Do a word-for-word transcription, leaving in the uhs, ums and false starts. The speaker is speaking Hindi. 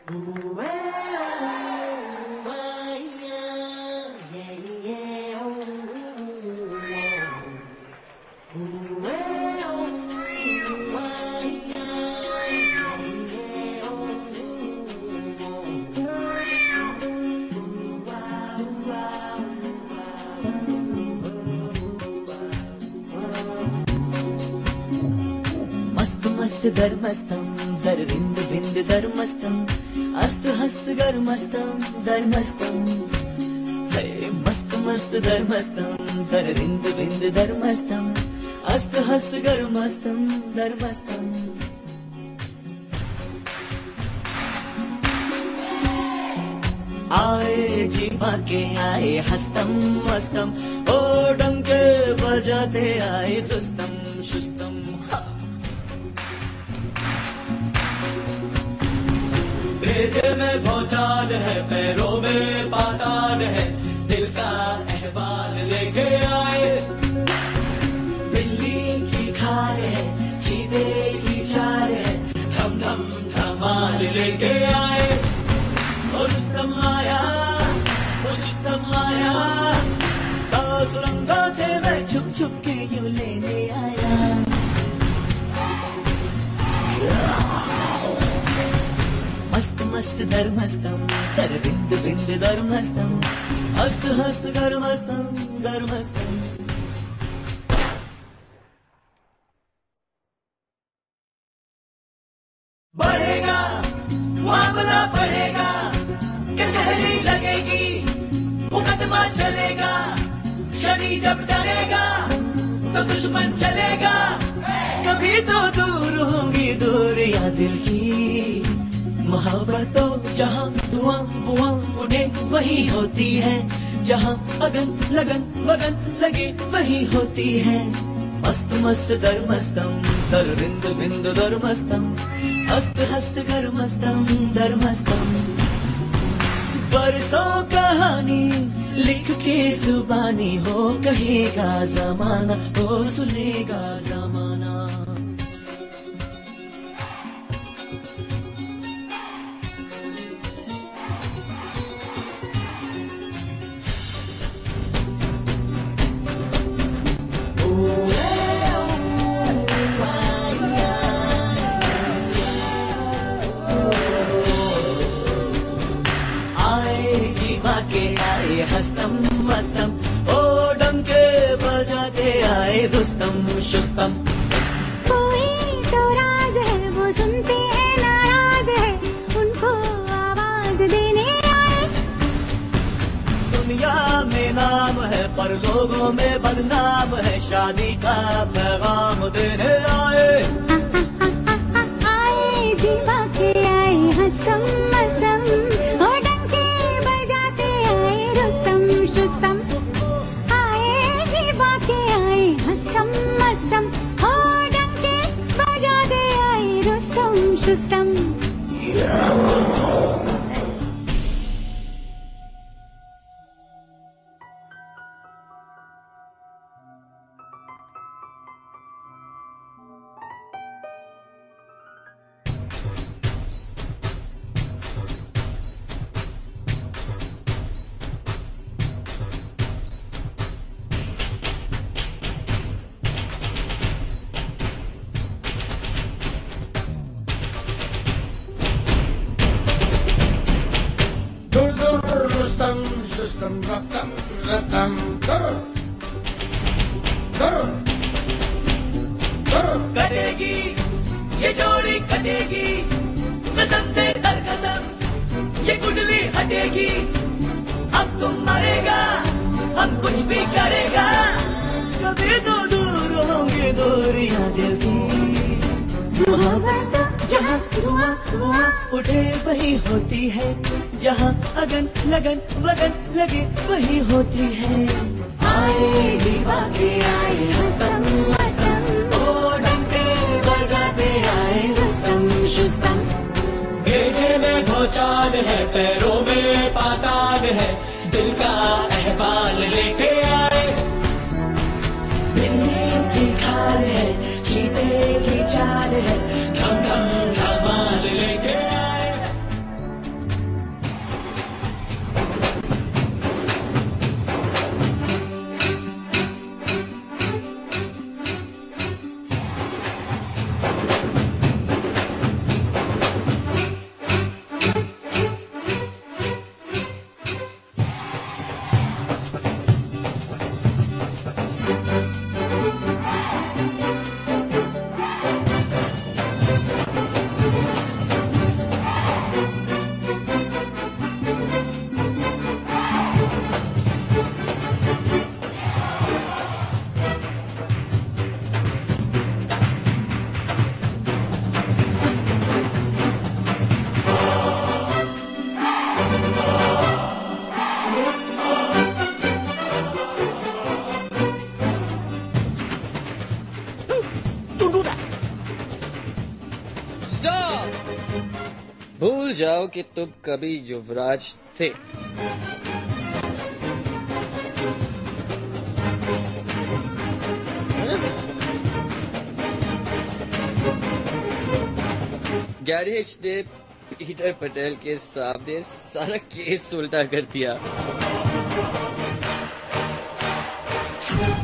मस्त धर्मस्थम दरविंद विंद धर्मस्थम अस्त हस्त गर्मस्थम धर्मस्थम हे मस्त मस्त धर्मस्थम दरविंद विंद धर्मस्थम अस्त हस्त गर्मस्थम धर्मस्थम। आए जीवा के आए हस्तम मस्तम ओ डंके बजाते आए रुस्तम शुस्तम। भेजे में भौचाल है पैरों में पाताल है दिल का अहवाल लेके आए। बिल्ली की खाल है चीते की चाल है धम धम धमाल लेके आए। और रुस्तम आया रुस्तम आया सौ सुरंगों से मैं छुप छुप के यूं लेने आया। मस्त मस्त धर्मस्थम दरविंद विंद धर्मस्थम अस्त हस्त गर्मस्थम धर्मस्थम। बढ़ेगा मामला बढ़ेगा कचहरी लगेगी मुकदमा चलेगा शनि जब डरेगा तो दुश्मन चलेगा। कभी तो दूर होंगी दूर या दिल की मोहब्बतों जहाँ धुआं बुआं उठे वही होती है जहाँ अगन लगन वगन लगे वही होती है। मस्त मस्त धर्मस्थम दरविंद विंद धर्मस्थम अस्त हस्त गर्मस्थम धर्मस्थम। बरसों कहानी लिख के जुबानी हो कहेगा जमाना हो सुनेगा जमाना। हस्तम मस्तम ओ डंके बजाते आए रुस्तम शुस्तम। कोई तो राज है वो सुनते हैं नाराज है उनको आवाज देने आए। दुनिया में नाम है पर लोगों में बदनाम है शादी का पैगाम देने आए। आए जीवा के आए हस्तम मस्तम और डंके बजाते आए रुस्तम शुस्तम। आए जीवा के आए हस्तम मस्तम और डंके बजाते आए Rustam शुस्तम। Rustam, Rustam, Rustam, Rustam, Rustam, Rustam। कटेगी ये जोड़ी कटेगी कसम दे दर कसम ये कुंडली हटेगी। अब तुम मरेगा हम कुछ भी करेगा। कभी तो दूर होंगे दूरियां दिल की मोहब्बत जहाँ धुआं धुआं उठे वही होती है जहाँ अगन लगन वगन लगे वही होती है। आए जीवा के आए हस्तम मस्तम ओ डंके बजाते आए रुस्तम शुस्तम। भेजे में भौचाल है पैरों में पाताल है दिल का अहवाल लेके आए। बिल्ली की खाल है चीते की चाल है धम धम धमाल लेके आए। भूल जाओ कि तुम कभी युवराज थे। गैरेज ने पीटर पटेल के सामने सारा केस उल्टा कर दिया।